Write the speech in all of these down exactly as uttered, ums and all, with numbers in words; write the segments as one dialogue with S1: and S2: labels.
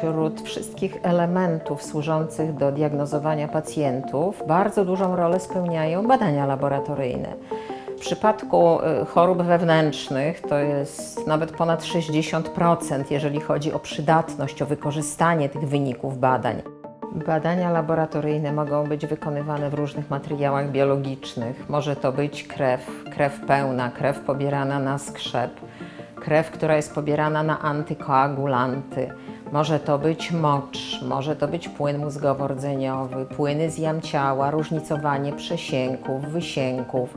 S1: wśród wszystkich elementów służących do diagnozowania pacjentów bardzo dużą rolę spełniają badania laboratoryjne. W przypadku chorób wewnętrznych to jest nawet ponad sześćdziesiąt procent, jeżeli chodzi o przydatność, o wykorzystanie tych wyników badań. Badania laboratoryjne mogą być wykonywane w różnych materiałach biologicznych. Może to być krew, krew pełna, krew pobierana na skrzep, krew, która jest pobierana na antykoagulanty. Może to być mocz, może to być płyn mózgowo-rdzeniowy, płyny z jam ciała, różnicowanie przesięków, wysięków.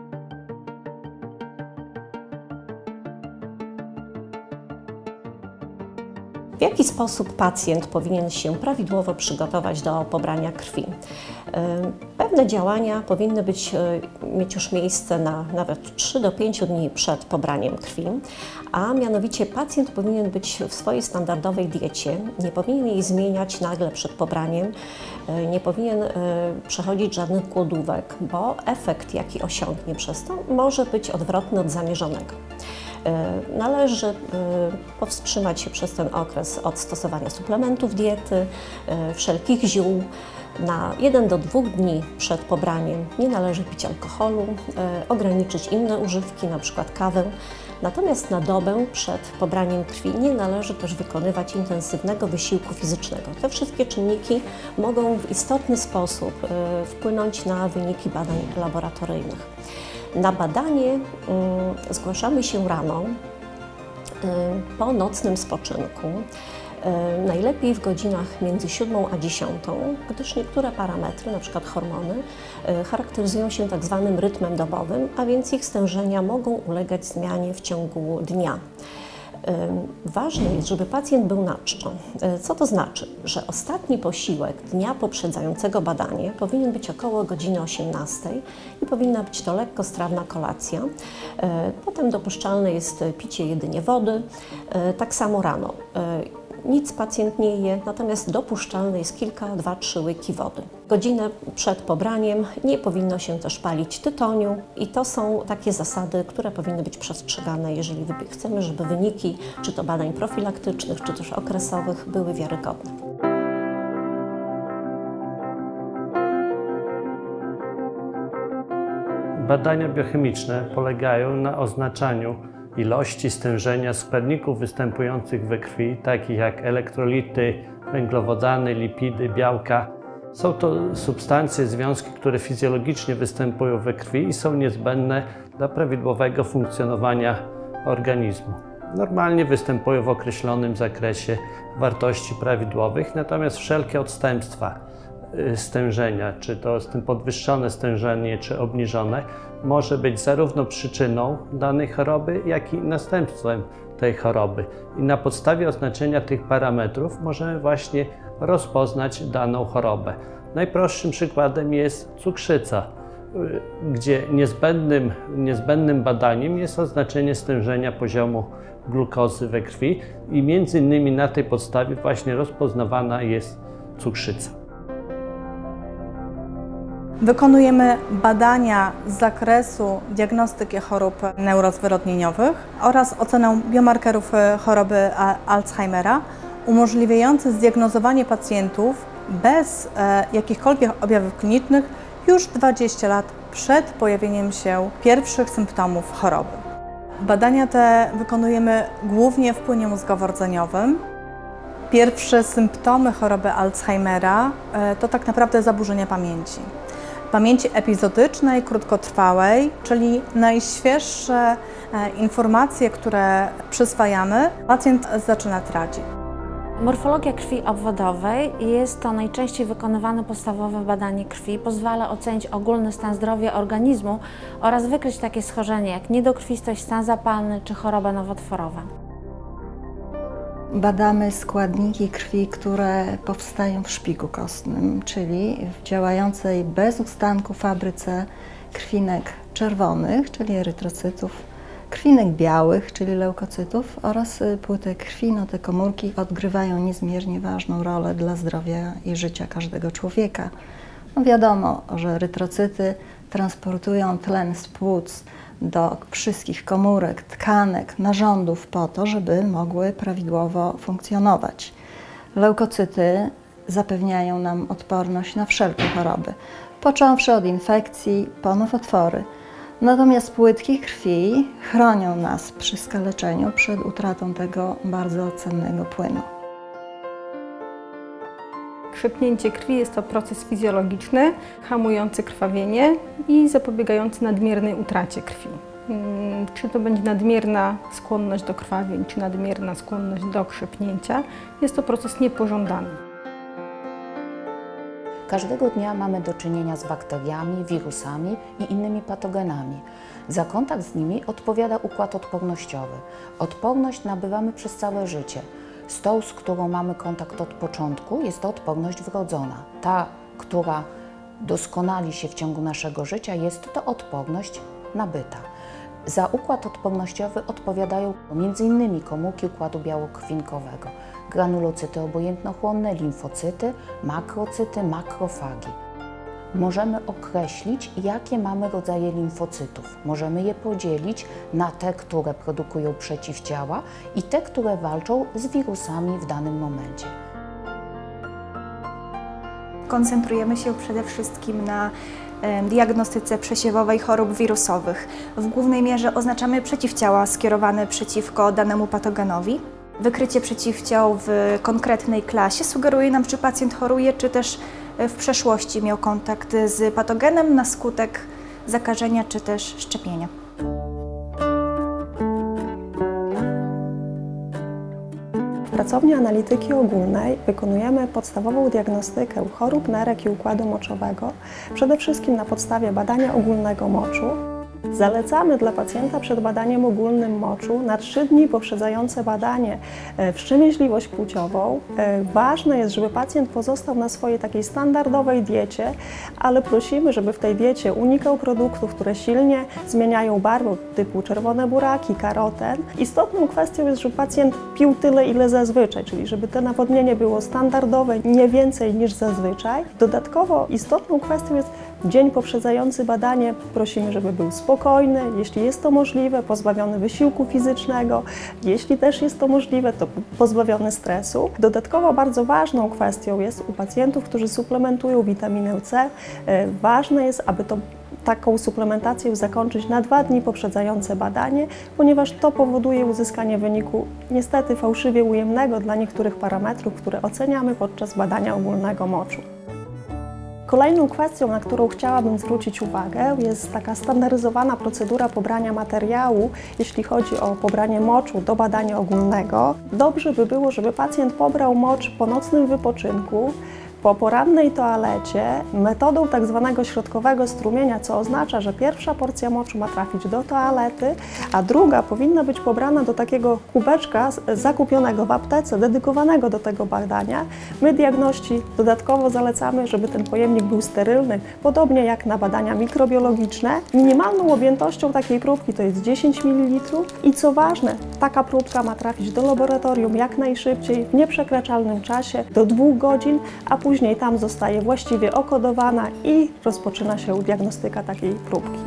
S2: W jaki sposób pacjent powinien się prawidłowo przygotować do pobrania krwi? Pewne działania powinny być, mieć już miejsce na nawet trzy do pięciu dni przed pobraniem krwi, a mianowicie pacjent powinien być w swojej standardowej diecie, nie powinien jej zmieniać nagle przed pobraniem, nie powinien przechodzić żadnych głodówek, bo efekt, jaki osiągnie przez to, może być odwrotny od zamierzonego. Należy powstrzymać się przez ten okres od stosowania suplementów diety, wszelkich ziół. Na jeden do dwóch dni przed pobraniem nie należy pić alkoholu, ograniczyć inne używki, np. kawę. Natomiast na dobę przed pobraniem krwi nie należy też wykonywać intensywnego wysiłku fizycznego. Te wszystkie czynniki mogą w istotny sposób wpłynąć na wyniki badań laboratoryjnych. Na badanie y, zgłaszamy się rano y, po nocnym spoczynku, y, najlepiej w godzinach między siódmą a dziesiątą, gdyż niektóre parametry, np. hormony, y, charakteryzują się tak zwanym rytmem dobowym, a więc ich stężenia mogą ulegać zmianie w ciągu dnia. Ważne jest, żeby pacjent był na czczo. Co to znaczy? Że ostatni posiłek dnia poprzedzającego badanie powinien być około godziny osiemnastej i powinna być to lekkostrawna kolacja. Potem dopuszczalne jest picie jedynie wody, tak samo rano. Nic pacjent nie je, natomiast dopuszczalne jest kilka, dwa, trzy łyki wody. Godzinę przed pobraniem nie powinno się też palić tytoniu i to są takie zasady, które powinny być przestrzegane, jeżeli chcemy, żeby wyniki czy to badań profilaktycznych, czy też okresowych były wiarygodne.
S3: Badania biochemiczne polegają na oznaczaniu ilości stężenia składników występujących we krwi, takich jak elektrolity, węglowodany, lipidy, białka. Są to substancje, związki, które fizjologicznie występują we krwi i są niezbędne dla prawidłowego funkcjonowania organizmu. Normalnie występują w określonym zakresie wartości prawidłowych, natomiast wszelkie odstępstwa stężenia, czy to z tym podwyższone stężenie, czy obniżone, może być zarówno przyczyną danej choroby, jak i następstwem tej choroby. I na podstawie oznaczenia tych parametrów możemy właśnie rozpoznać daną chorobę. Najprostszym przykładem jest cukrzyca, gdzie niezbędnym, niezbędnym badaniem jest oznaczenie stężenia poziomu glukozy we krwi i między innymi na tej podstawie właśnie rozpoznawana jest cukrzyca.
S4: Wykonujemy badania z zakresu diagnostyki chorób neurozwyrodnieniowych oraz ocenę biomarkerów choroby Alzheimera, umożliwiające zdiagnozowanie pacjentów bez e, jakichkolwiek objawów klinicznych już dwadzieścia lat przed pojawieniem się pierwszych symptomów choroby. Badania te wykonujemy głównie w płynie mózgowo-rdzeniowym. Pierwsze symptomy choroby Alzheimera e, to tak naprawdę zaburzenia pamięci. Pamięci epizodycznej, krótkotrwałej, czyli najświeższe e, informacje, które przyswajamy, pacjent zaczyna tracić.
S5: Morfologia krwi obwodowej jest to najczęściej wykonywane podstawowe badanie krwi. Pozwala ocenić ogólny stan zdrowia organizmu oraz wykryć takie schorzenia jak niedokrwistość, stan zapalny czy choroba nowotworowa.
S6: Badamy składniki krwi, które powstają w szpiku kostnym, czyli w działającej bez ustanku fabryce krwinek czerwonych, czyli erytrocytów, krwinek białych, czyli leukocytów oraz płytek krwi. No, te komórki odgrywają niezmiernie ważną rolę dla zdrowia i życia każdego człowieka. No, wiadomo, że erytrocyty transportują tlen z płuc do wszystkich komórek, tkanek, narządów po to, żeby mogły prawidłowo funkcjonować. Leukocyty zapewniają nam odporność na wszelkie choroby, począwszy od infekcji po nowotwory. Natomiast płytki krwi chronią nas przy skaleczeniu przed utratą tego bardzo cennego płynu.
S7: Krzepnięcie krwi jest to proces fizjologiczny, hamujący krwawienie i zapobiegający nadmiernej utracie krwi. Czy to będzie nadmierna skłonność do krwawień, czy nadmierna skłonność do krzepnięcia, jest to proces niepożądany.
S8: Każdego dnia mamy do czynienia z bakteriami, wirusami i innymi patogenami. Za kontakt z nimi odpowiada układ odpornościowy. Odporność nabywamy przez całe życie. Z tą, z którą mamy kontakt od początku, jest to odporność wrodzona. Ta, która doskonali się w ciągu naszego życia, jest to odporność nabyta. Za układ odpornościowy odpowiadają między innymi komórki układu białokrwinkowego, granulocyty obojętnochłonne, limfocyty, makrocyty, makrofagi. Możemy określić, jakie mamy rodzaje limfocytów. Możemy je podzielić na te, które produkują przeciwciała i te, które walczą z wirusami w danym momencie.
S9: Koncentrujemy się przede wszystkim na diagnostyce przesiewowej chorób wirusowych. W głównej mierze oznaczamy przeciwciała skierowane przeciwko danemu patogenowi. Wykrycie przeciwciał w konkretnej klasie sugeruje nam, czy pacjent choruje, czy też w przeszłości miał kontakt z patogenem na skutek zakażenia, czy też szczepienia.
S10: W Pracowni Analityki Ogólnej wykonujemy podstawową diagnostykę chorób nerek i układu moczowego, przede wszystkim na podstawie badania ogólnego moczu. Zalecamy dla pacjenta przed badaniem ogólnym moczu na trzy dni poprzedzające badanie wstrzemięźliwość płciową. Ważne jest, żeby pacjent pozostał na swojej takiej standardowej diecie, ale prosimy, żeby w tej diecie unikał produktów, które silnie zmieniają barwę, typu czerwone buraki, karoten. Istotną kwestią jest, żeby pacjent pił tyle, ile zazwyczaj, czyli żeby to nawodnienie było standardowe, nie więcej niż zazwyczaj. Dodatkowo istotną kwestią jest dzień poprzedzający badanie. Prosimy, żeby był spokojny, jeśli jest to możliwe, pozbawiony wysiłku fizycznego, jeśli też jest to możliwe, to pozbawiony stresu. Dodatkowo bardzo ważną kwestią jest u pacjentów, którzy suplementują witaminę C, ważne jest, aby to taką suplementację zakończyć na dwa dni poprzedzające badanie, ponieważ to powoduje uzyskanie wyniku niestety fałszywie ujemnego dla niektórych parametrów, które oceniamy podczas badania ogólnego moczu. Kolejną kwestią, na którą chciałabym zwrócić uwagę, jest taka standaryzowana procedura pobrania materiału, jeśli chodzi o pobranie moczu do badania ogólnego. Dobrze by było, żeby pacjent pobrał mocz po nocnym wypoczynku, po porannej toalecie, metodą tak zwanego środkowego strumienia, co oznacza, że pierwsza porcja moczu ma trafić do toalety, a druga powinna być pobrana do takiego kubeczka zakupionego w aptece, dedykowanego do tego badania. My, diagności, dodatkowo zalecamy, żeby ten pojemnik był sterylny, podobnie jak na badania mikrobiologiczne. Minimalną objętością takiej próbki to jest dziesięć mililitrów i co ważne, taka próbka ma trafić do laboratorium jak najszybciej, w nieprzekraczalnym czasie, do dwóch godzin, a później tam zostaje właściwie okodowana i rozpoczyna się diagnostyka takiej próbki.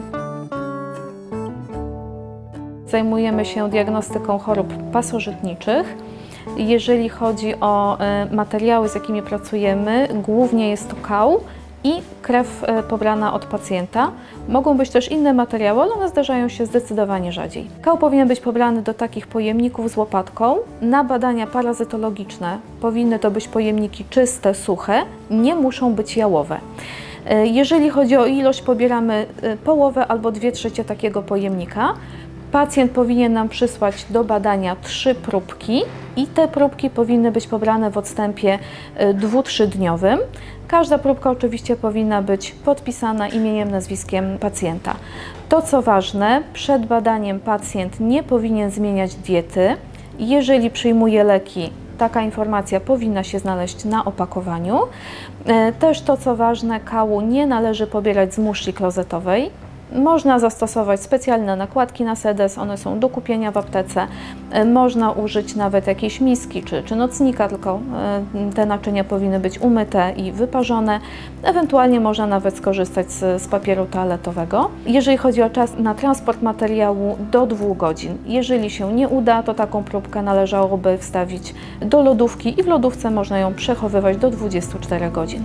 S11: Zajmujemy się diagnostyką chorób pasożytniczych. Jeżeli chodzi o materiały, z jakimi pracujemy, głównie jest to kał i krew pobrana od pacjenta. Mogą być też inne materiały, ale one zdarzają się zdecydowanie rzadziej. Kał powinien być pobrany do takich pojemników z łopatką. Na badania parazytologiczne powinny to być pojemniki czyste, suche, nie muszą być jałowe. Jeżeli chodzi o ilość, pobieramy połowę albo dwie trzecie takiego pojemnika. Pacjent powinien nam przysłać do badania trzy próbki i te próbki powinny być pobrane w odstępie dwu-trzydniowym. Każda próbka oczywiście powinna być podpisana imieniem, nazwiskiem pacjenta. To co ważne, przed badaniem pacjent nie powinien zmieniać diety. Jeżeli przyjmuje leki, taka informacja powinna się znaleźć na opakowaniu. Też to co ważne, kału nie należy pobierać z muszli klozetowej. Można zastosować specjalne nakładki na sedes, one są do kupienia w aptece. Można użyć nawet jakiejś miski czy, czy nocnika, tylko te naczynia powinny być umyte i wyparzone. Ewentualnie można nawet skorzystać z, z papieru toaletowego. Jeżeli chodzi o czas na transport materiału, do dwóch godzin. Jeżeli się nie uda, to taką próbkę należałoby wstawić do lodówki i w lodówce można ją przechowywać do dwudziestu czterech godzin.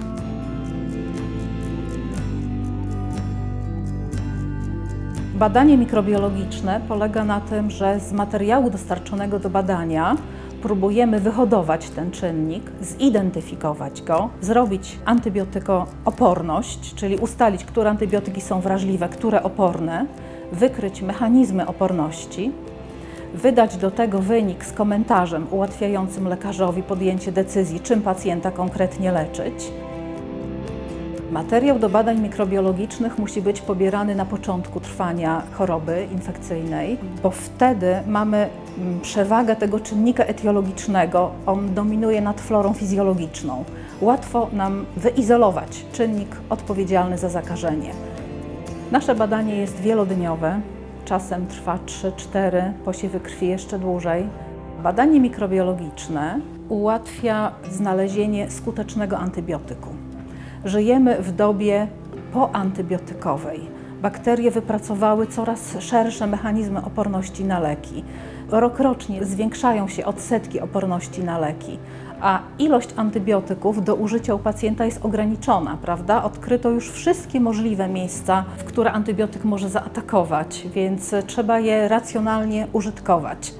S12: Badanie mikrobiologiczne polega na tym, że z materiału dostarczonego do badania próbujemy wyhodować ten czynnik, zidentyfikować go, zrobić antybiotykooporność, czyli ustalić, które antybiotyki są wrażliwe, które oporne, wykryć mechanizmy oporności, wydać do tego wynik z komentarzem ułatwiającym lekarzowi podjęcie decyzji, czym pacjenta konkretnie leczyć. Materiał do badań mikrobiologicznych musi być pobierany na początku trwania choroby infekcyjnej, bo wtedy mamy przewagę tego czynnika etiologicznego, on dominuje nad florą fizjologiczną. Łatwo nam wyizolować czynnik odpowiedzialny za zakażenie. Nasze badanie jest wielodniowe, czasem trwa trzy cztery, posiewy krwi jeszcze dłużej. Badanie mikrobiologiczne ułatwia znalezienie skutecznego antybiotyku. Żyjemy w dobie poantybiotykowej. Bakterie wypracowały coraz szersze mechanizmy oporności na leki. Rokrocznie zwiększają się odsetki oporności na leki, a ilość antybiotyków do użycia u pacjenta jest ograniczona, prawda? Odkryto już wszystkie możliwe miejsca, w które antybiotyk może zaatakować, więc trzeba je racjonalnie użytkować.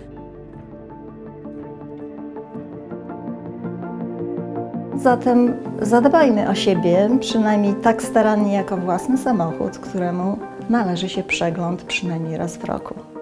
S6: Zatem zadbajmy o siebie, przynajmniej tak starannie jak o własny samochód, któremu należy się przegląd przynajmniej raz w roku.